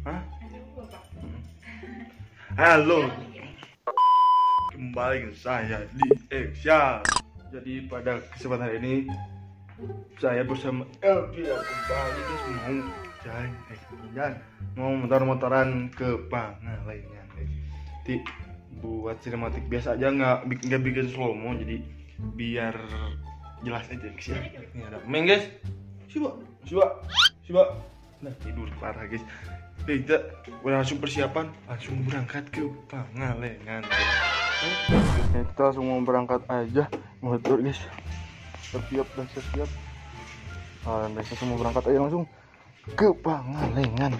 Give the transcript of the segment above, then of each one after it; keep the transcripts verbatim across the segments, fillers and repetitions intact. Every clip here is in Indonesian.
Hah? Halo, kembali ke saya di Eksya. Jadi pada kesempatan hari ini saya bersama Elvia kembali guys mau jalan, eh, jalan mau motor-motoran ke Pangalengan guys. Jadi buat sinematik biasa aja, nggak nggak bikin slow mo, jadi biar jelas aja guys ya. Ini ada pemain guys. Siapa? Siapa? Siapa? Nah tidur parah guys. Oke, kita udah langsung persiapan, langsung berangkat ke Pangalengan. Kita semua berangkat aja, motor guys. Siap dan siap. Ah, kita semua berangkat aja langsung ke Pangalengan.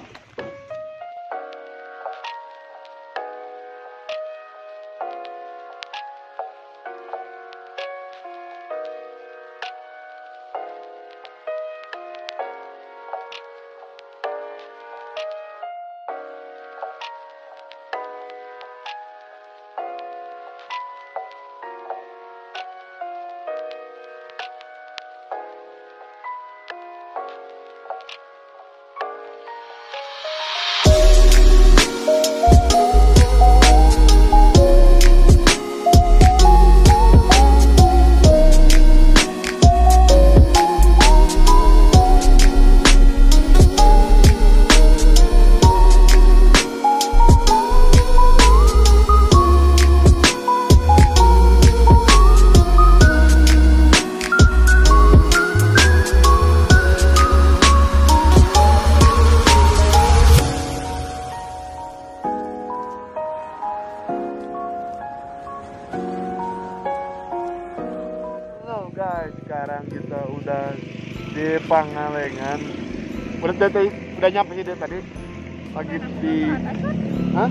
Guys, sekarang kita udah di Pangalengan. Udah tadi, udah nyampe sih dia tadi. Lagi di, hah?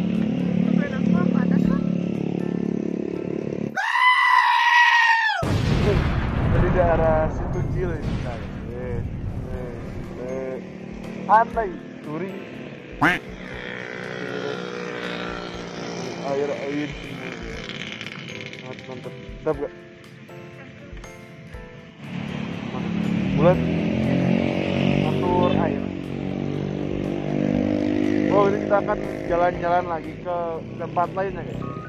Dari daerah situ Cil ini guys. Eh, eh, eh. Aneh, touring. Air air. Mantap mantap. Mantap gak? Bulan atur air. Oh, ini kita akan jalan-jalan lagi ke tempat lainnya guys.